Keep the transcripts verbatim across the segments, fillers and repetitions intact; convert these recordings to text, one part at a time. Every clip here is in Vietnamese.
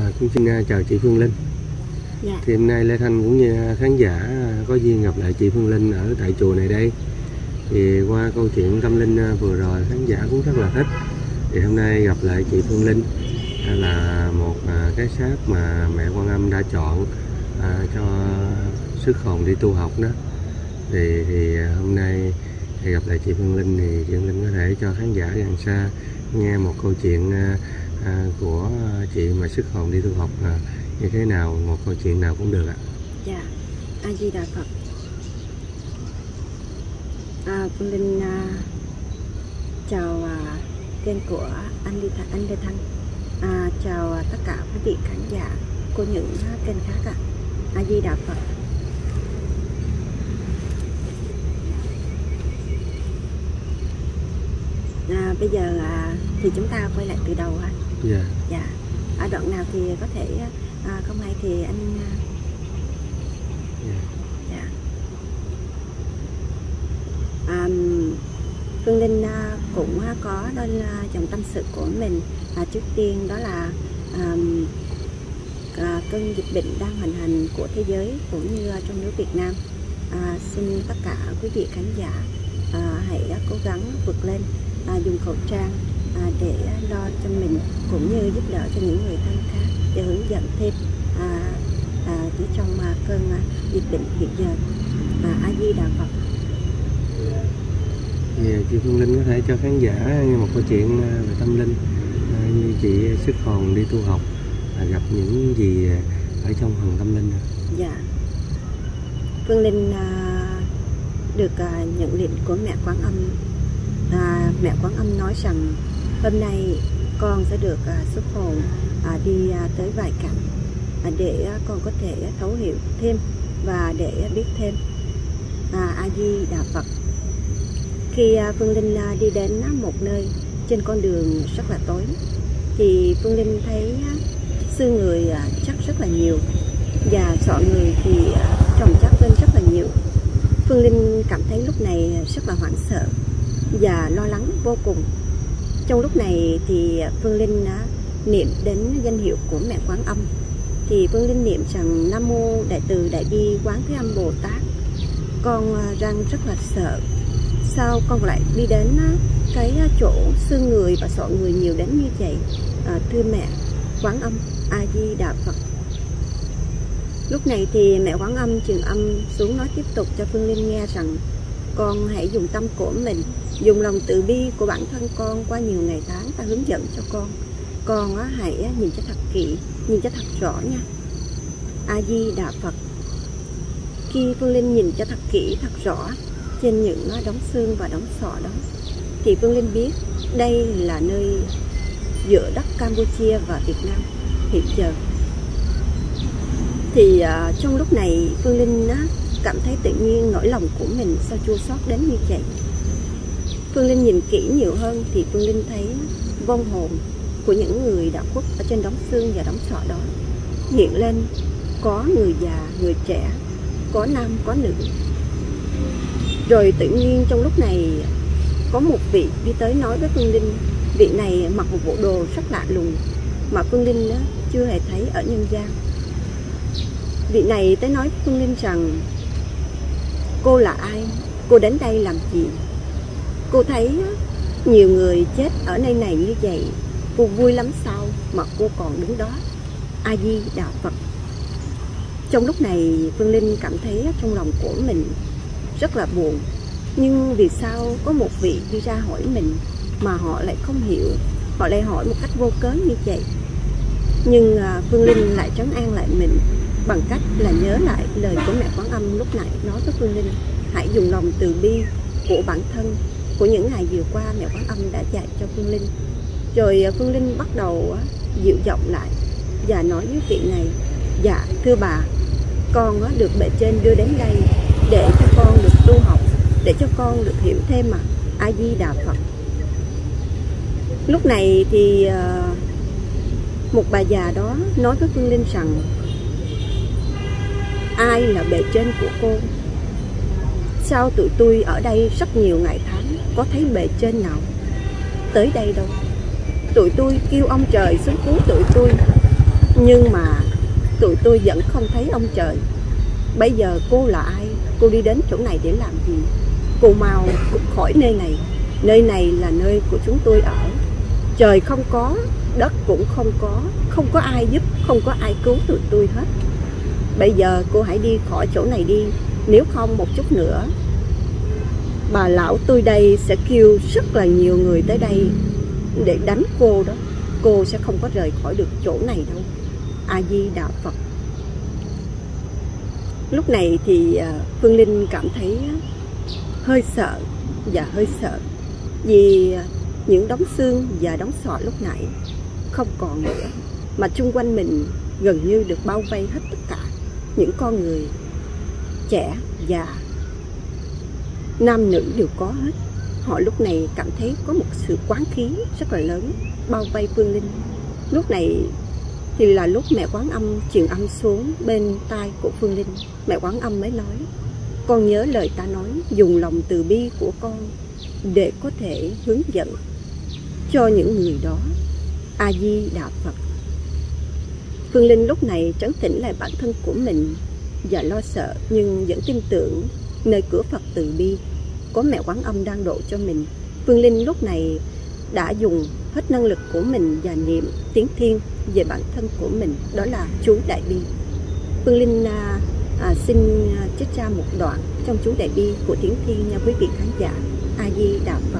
À, cũng xin chào chị Phương Linh. Dạ. Thì hôm nay Lê Thanh cũng như khán giả có duyên gặp lại chị Phương Linh ở tại chùa này đây. Thì qua câu chuyện tâm linh vừa rồi khán giả cũng rất là thích. Thì hôm nay gặp lại chị Phương Linh là một cái xác mà mẹ Quan Âm đã chọn à, cho sức hồn đi tu học đó. Thì, thì hôm nay thì gặp lại chị Phương Linh thì chị Phương Linh có thể cho khán giả gần xa nghe một câu chuyện à, của chị mà sức hồn đi tu học à, như thế nào, một câu chuyện nào cũng được ạ. Dạ. A Di Đà Phật. À, Phương Linh à, chào à, kênh của anh Lê Thanh, anh Lê Thanh. À, chào à, tất cả quý vị khán giả của những à, kênh khác ạ. A Di Đà Phật. À, bây giờ à, thì chúng ta quay lại từ đầu ha. Dạ. Dạ. Ở đoạn nào thì có thể à, không hay thì anh. Dạ. Dạ. À, Phương Linh à, cũng có đơn à, dòng tâm sự của mình. À, trước tiên đó là à, à, cơn dịch bệnh đang hoành hành của thế giới cũng như trong nước Việt Nam. À, xin tất cả quý vị khán giả à, hãy cố gắng vượt lên, à, dùng khẩu trang à, để lo cho mình cũng như giúp đỡ cho những người thân khác để hướng dẫn thêm à, à, chỉ trong à, cơn à, dịch bệnh hiện giờ. À, A Di Đà Phật. Thì chị Phương Linh có thể cho khán giả nghe một câu chuyện về tâm linh à, như chị sức hồn đi tu học à, gặp những gì ở trong hồn tâm linh. Dạ. Phương Linh à, được à, nhận lệnh của mẹ Quán Âm. À, mẹ Quán Âm nói rằng hôm nay con sẽ được à, xuất hồn à, đi à, tới vài cảnh à, để à, con có thể thấu hiểu thêm và để biết thêm. À, A Di Đà Phật. Khi à, Phương Linh à, đi đến à, một nơi trên con đường rất là tối thì Phương Linh thấy à, xương người à, chắc rất là nhiều và sọ người thì à, chồng chất lên rất là nhiều. Phương Linh cảm thấy lúc này rất là hoảng sợ và lo lắng vô cùng. Trong lúc này thì Phương Linh đã niệm đến danh hiệu của mẹ Quán Âm. Thì Phương Linh niệm rằng Nam Mô Đại Từ Đại Bi Quán Thế Âm Bồ Tát. Con đang rất là sợ. Sao con lại đi đến cái chỗ xương người và sọ người nhiều đến như vậy? À, thưa mẹ Quán Âm, A Di Đà Phật. Lúc này thì mẹ Quán Âm truyền âm xuống nói tiếp tục cho Phương Linh nghe rằng con hãy dùng tâm của mình, dùng lòng từ bi của bản thân con qua nhiều ngày tháng ta hướng dẫn cho con. Con á, hãy nhìn cho thật kỹ, nhìn cho thật rõ nha. A Di Đà Phật. Khi Phương Linh nhìn cho thật kỹ, thật rõ trên những đống xương và đống sọ đó thì Phương Linh biết đây là nơi giữa đất Campuchia và Việt Nam hiện giờ. Thì uh, trong lúc này Phương Linh á, cảm thấy tự nhiên nỗi lòng của mình sao chua xót đến như vậy. Phương Linh nhìn kỹ nhiều hơn thì Phương Linh thấy vong hồn của những người đã khuất ở trên đống xương và đống sọ đó hiện lên, có người già, người trẻ, có nam, có nữ. Rồi tự nhiên trong lúc này có một vị đi tới nói với Phương Linh. Vị này mặc một bộ đồ rất lạ lùng mà Phương Linh á, chưa hề thấy ở nhân gian. Vị này tới nói với Phương Linh rằng cô là ai, cô đến đây làm gì. Cô thấy nhiều người chết ở nơi này như vậy, cô vui lắm sao mà cô còn đứng đó. A Di Đà Phật. Trong lúc này Phương Linh cảm thấy trong lòng của mình rất là buồn. Nhưng vì sao có một vị đi ra hỏi mình mà họ lại không hiểu, họ lại hỏi một cách vô cớ như vậy. Nhưng Phương Linh lại trấn an lại mình bằng cách là nhớ lại lời của mẹ Quán Âm lúc nãy nói với Phương Linh. Hãy dùng lòng từ bi của bản thân, của những ngày vừa qua mẹ Quán Âm đã dạy cho Phương Linh. Rồi Phương Linh bắt đầu dịu giọng lại và nói với vị này: dạ thưa bà, con được bề trên đưa đến đây để cho con được tu học, để cho con được hiểu thêm mà. A Di Đà Phật. Lúc này thì một bà già đó nói với Phương Linh rằng ai là bề trên của cô? Sao tụi tôi ở đây rất nhiều ngày tháng có thấy bề trên nào tới đây đâu. Tụi tôi kêu ông trời xuống cứu tụi tôi, Nhưng mà tụi tôi vẫn không thấy ông trời. Bây giờ cô là ai? Cô đi đến chỗ này để làm gì? Cô mau khỏi nơi này. Nơi này là nơi của chúng tôi ở. Trời không có, đất cũng không có, không có ai giúp, không có ai cứu tụi tôi hết. Bây giờ cô hãy đi khỏi chỗ này đi. Nếu không một chút nữa bà lão tôi đây sẽ kêu rất là nhiều người tới đây để đánh cô đó. Cô sẽ không có rời khỏi được chỗ này đâu. A Di Đà Phật. Lúc này thì Phương Linh cảm thấy hơi sợ và hơi sợ, vì những đống xương và đống sọ lúc nãy không còn nữa, mà chung quanh mình gần như được bao vây hết tất cả những con người trẻ già, nam nữ đều có hết. Họ lúc này cảm thấy có một sự quán khí rất là lớn bao vây Phương Linh. Lúc này thì là lúc mẹ Quán Âm truyền âm xuống bên tai của Phương Linh. Mẹ Quán Âm mới nói: con nhớ lời ta nói, dùng lòng từ bi của con để có thể hướng dẫn cho những người đó. A Di Đà Phật. Phương Linh lúc này trấn tĩnh lại bản thân của mình và lo sợ, nhưng vẫn tin tưởng nơi cửa Phật từ bi có mẹ Quán Âm đang độ cho mình. Phương Linh lúc này đã dùng hết năng lực của mình và niệm tiếng Thiên về bản thân của mình, đó là chú Đại Bi. Phương Linh à, à, xin trích ra một đoạn trong chú Đại Bi của tiếng Thiên nha quý vị khán giả. A Di Đà Phật.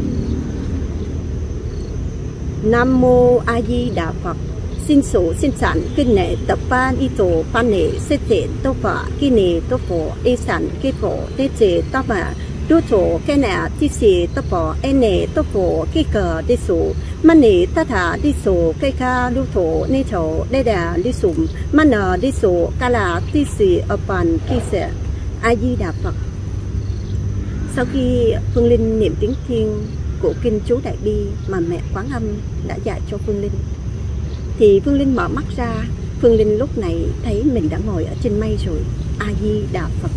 Nam mô A Di Đà Phật. Xin số xin sản kinh nệ tập ban y tổ ban nệ xét thể tô phạ kinh nệ tô phổ y sản kinh phổ tê chế tô mà đô thổ cái nạ tí xì tô phổ e nệ tô phổ cái cờ đi số mà nệ ta thả đi số cái kha đô thổ nê thổ đê đà đi sủng mà nờ đi số ca là tí xì ở bàn kia sẽ. A Di Đà Phật. Sau khi Phương Linh niệm tiếng Thiên của kinh chú Đại Bi mà mẹ Quán Âm đã dạy cho Phương Linh, thì Phương Linh mở mắt ra. Phương Linh lúc này thấy mình đã ngồi ở trên mây rồi. A Di Đà Phật.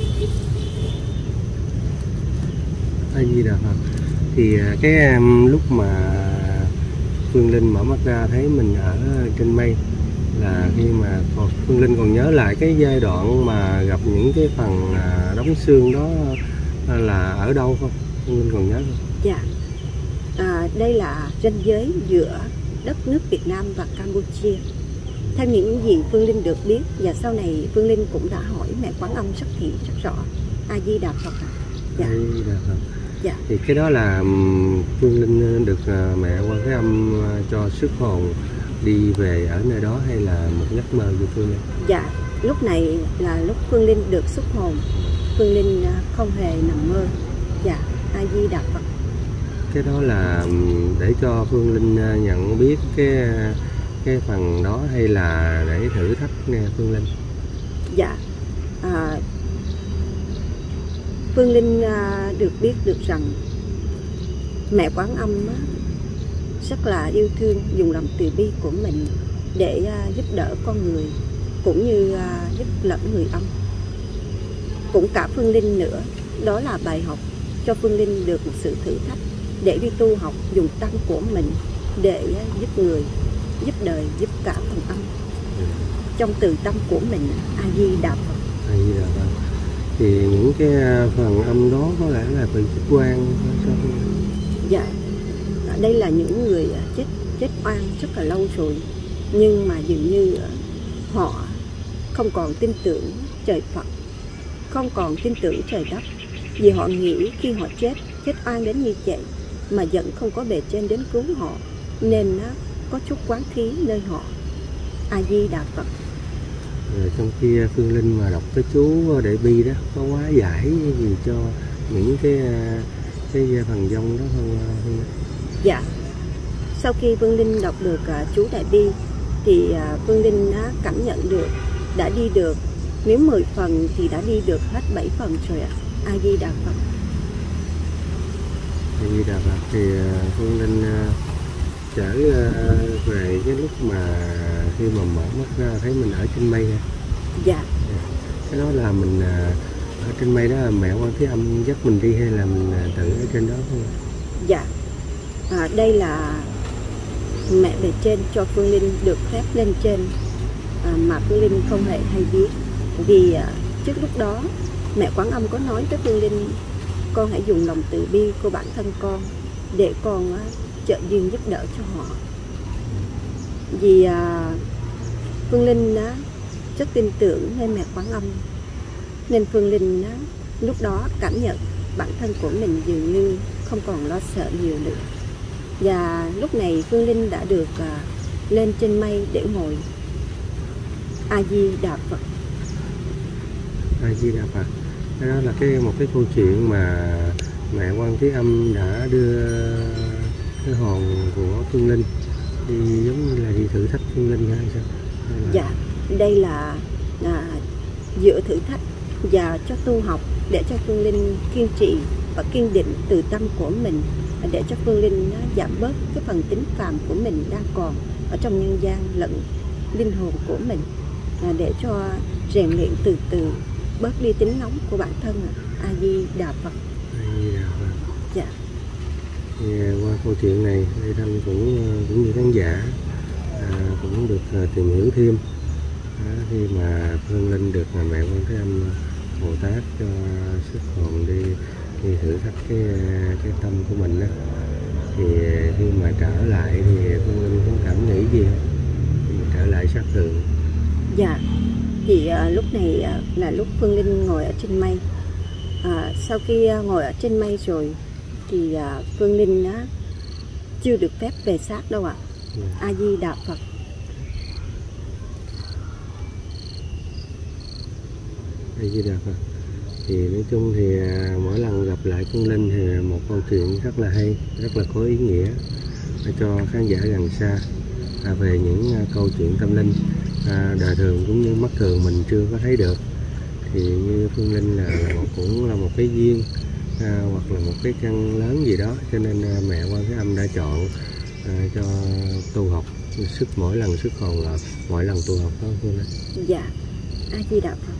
A Di Đà Phật. Thì cái um, lúc mà Phương Linh mở mắt ra thấy mình ở trên mây là khi mà Phương Linh còn nhớ lại cái giai đoạn mà gặp những cái phần đống xương đó là ở đâu không? Phương Linh còn nhớ không? Dạ. À, đây là ranh giới giữa đất nước Việt Nam và Campuchia. Theo những gì Phương Linh được biết, và sau này Phương Linh cũng đã hỏi mẹ Quán Âm rất kỹ, rất rõ. A Di Đà Phật. Dạ. A Di Đà Phật. Dạ. Thì cái đó là Phương Linh được mẹ Quan Thế Âm cho sức hồn đi về ở nơi đó, hay là một giấc mơ của Phương Linh? Dạ, lúc này là lúc Phương Linh được xuất hồn. Phương Linh không hề nằm mơ. Dạ, A Di Đà Phật. Cái đó là để cho Phương Linh nhận biết cái cái phần đó, hay là để thử thách nghe Phương Linh? Dạ, à, Phương Linh à, được biết được rằng mẹ Quán Âm á, rất là yêu thương, dùng lòng từ bi của mình để à, giúp đỡ con người, cũng như à, giúp lẫn người âm, cũng cả Phương Linh nữa. Đó là bài học cho Phương Linh được một sự thử thách để đi tu học, dùng tâm của mình để giúp người, giúp đời, giúp cả phần âm trong từ tâm của mình. A Di Đà Phật. A Di Đà Phật. Thì những cái phần âm đó có lẽ là bị chết oan sao? Dạ, đây là những người chết chết oan rất là lâu rồi, nhưng mà dường như họ không còn tin tưởng trời Phật, không còn tin tưởng trời đất, vì họ nghĩ khi họ chết chết oan đến như vậy mà vẫn không có bề trên đến cứu họ, nên nó có chút quán khí nơi họ. A Di Đà Phật. Rồi trong khi Phương Linh mà đọc cái chú Đại Bi đó, có quá giải gì cho những cái cái phần dông đó không? không? Dạ. Sau khi Phương Linh đọc được uh, chú Đại Bi thì uh, Phương Linh đã cảm nhận được đã đi được, nếu mười phần thì đã đi được hết bảy phần rồi ạ. A Di Đà Phật. A Di Đà Phật. Thì uh, Phương Linh uh, trở uh, về cái lúc mà khi mà mở mắt ra thấy mình ở trên mây. Dạ. Cái đó là mình uh, ở trên mây đó là mẹ Quan Thế Âm dắt mình đi, hay là mình uh, tự ở trên đó không? Dạ. À, đây là mẹ bề trên cho Phương Linh được phép lên trên, à, mà Phương Linh không hề hay biết. Vì à, trước lúc đó mẹ Quán Âm có nói với Phương Linh, con hãy dùng lòng từ bi của bản thân con để con à, trợ duyên giúp đỡ cho họ. Vì à, Phương Linh á, rất tin tưởng nơi mẹ Quán Âm, nên Phương Linh á, lúc đó cảm nhận bản thân của mình dường như không còn lo sợ nhiều nữa. Và lúc này Phương Linh đã được à, lên trên mây để ngồi A Di Đà Phật. A Di Đà Phật. Đó là cái một cái câu chuyện mà mẹ Quan Thế Âm đã đưa cái hồn của Phương Linh đi, giống như là đi thử thách Phương Linh hay sao? Hay là... Dạ, đây là à, giữa thử thách và cho tu học để cho Phương Linh kiên trì và kiên định từ tâm của mình, để cho Phương Linh nó giảm bớt cái phần tính phàm của mình đang còn ở trong nhân gian lẫn linh hồn của mình, à, để cho rèn luyện từ từ bớt đi tính nóng của bản thân. A Di Đà Phật. A Di Đà Phật. Dạ. Thì qua câu chuyện này, Lê Thanh cũng cũng như khán giả à, cũng được uh, tìm hiểu thêm à, khi mà Phương Linh được uh, mẹ Quan Thế Âm Bồ Tát cho sức hồn đi đi thử thách cái cái tâm của mình đó. Thì khi mà trở lại thì Phương Linh có cảm nghĩ gì không? Khi mà trở lại sát thường. Dạ. Thì uh, lúc này uh, là lúc Phương Linh ngồi ở trên mây. À, sau khi uh, ngồi ở trên mây rồi thì uh, Phương Linh uh, chưa được phép về xác đâu ạ. Yeah. A Di Đà Phật. A Di Đà Phật. Thì nói chung thì uh, mỗi lần gặp lại Phương Linh thì một câu chuyện rất là hay, rất là có ý nghĩa cho khán giả gần xa à, về những uh, câu chuyện tâm linh à, đời thường cũng như mắt thường mình chưa có thấy được. Thì như Phương Linh là, là một, cũng là một cái duyên à, hoặc là một cái căn lớn gì đó, cho nên à, mẹ Quan Thế Âm đã chọn à, cho tu học sức mỗi lần sức hồn là mỗi lần tu học đó Phương Linh. Dạ. A Di Đà Phật.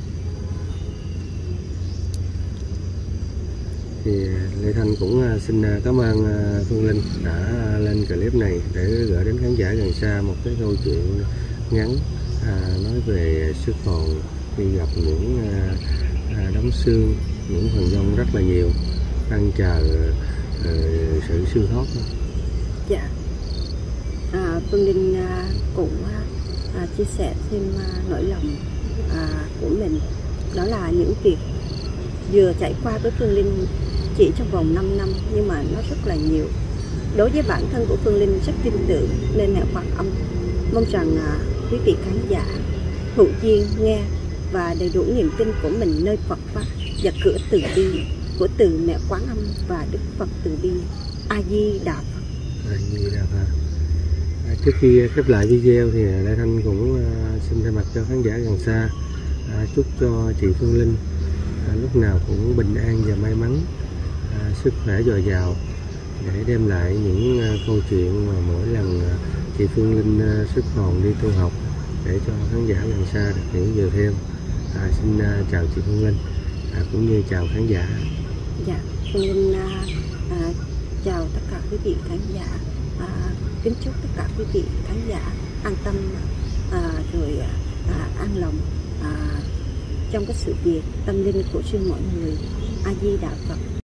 Thì Lê Thanh cũng à, xin à, cảm ơn à, Phương Linh đã lên clip này để gửi đến khán giả gần xa một cái câu chuyện ngắn à, nói về sức hồn khi gặp những à, à, đống xương, những phần vong rất là nhiều đang chờ à, sự siêu thoát. Dạ. À, Phương Linh à, cũng à, chia sẻ thêm à, nỗi lòng à, của mình, đó là những việc vừa trải qua với Phương Linh chỉ trong vòng năm năm nhưng mà nó rất là nhiều. Đối với bản thân của Phương Linh rất tin tưởng nên mẹ Quan Âm mong rằng à, quý vị khán giả hữu duyên nghe và đầy đủ niềm tin của mình nơi Phật pháp và cửa từ bi của từ mẹ Quán Âm và Đức Phật từ bi. A Di Đà Phật. A Di Đà Phật. À, trước khi khép lại video thì Lê Thanh cũng uh, xin thay mặt cho khán giả gần xa à, chúc cho chị Phương Linh à, lúc nào cũng bình an và may mắn, à, sức khỏe dồi dào để đem lại những uh, câu chuyện mà mỗi lần uh, chị Phương Linh uh, sức hồn đi tu học để cho khán giả gần xa được hiểu nhiều thêm. À, xin uh, chào chị Phương Linh à, cũng như chào khán giả. Dạ, Phương Linh à, à, chào tất cả quý vị khán giả, à, kính chúc tất cả quý vị khán giả an tâm à, rồi à, an lòng à, trong cái sự việc tâm linh của riêng mọi người. A Di Đà Phật.